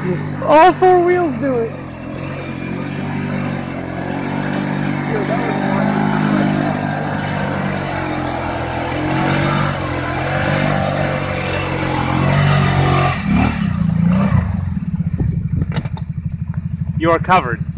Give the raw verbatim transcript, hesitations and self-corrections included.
All four wheels do it. You are covered.